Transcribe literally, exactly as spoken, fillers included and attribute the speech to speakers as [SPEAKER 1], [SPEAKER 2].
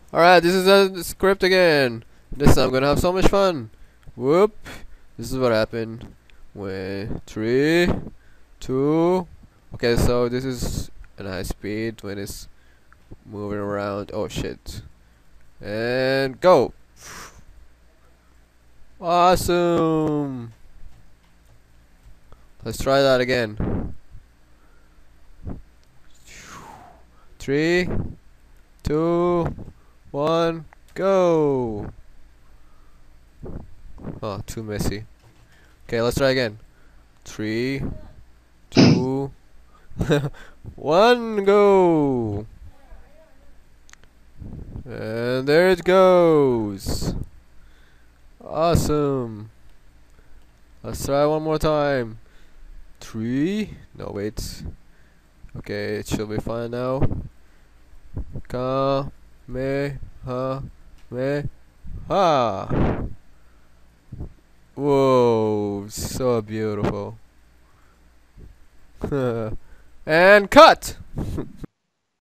[SPEAKER 1] Alright, this is the script again. This time I'm gonna have so much fun. Whoop. This is what happened. When three, two. Okay, so this is at high speed when it's moving around. Oh shit. And go. Awesome. Let's try that again. Three, two, one, go. Oh, too messy. Okay, let's try again. Three, two, one, go. And there it goes. Awesome. Let's try one more time. Three. No, wait. Okay, it should be fine now. Ka me ha me ha. Whoa, so beautiful. And cut.